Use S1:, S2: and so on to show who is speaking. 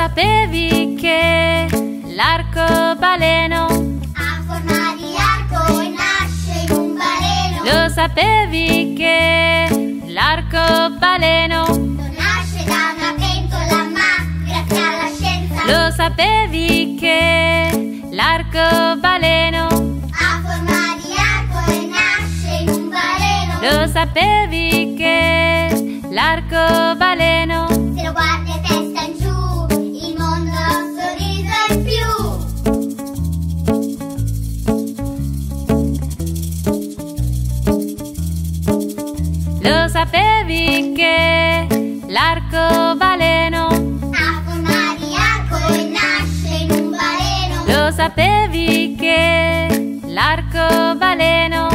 S1: sapevi che l'arcobaleno
S2: ha forma di arco e nasce in un baleno?
S1: lo sapevi che l'arcobaleno
S2: Non nasce da una pentola, ma grazie alla scienza.
S1: lo sapevi che l'arcobaleno
S2: Ha forma di arco e nasce in un baleno?
S1: lo sapevi che l'arcobaleno
S2: Se lo guardi a testa in giù, il mondo ha un sorriso in più.
S1: lo sapevi che l'arcobaleno
S2: Ha forma di arco e nasce in un baleno?
S1: lo sapevi che l'arcobaleno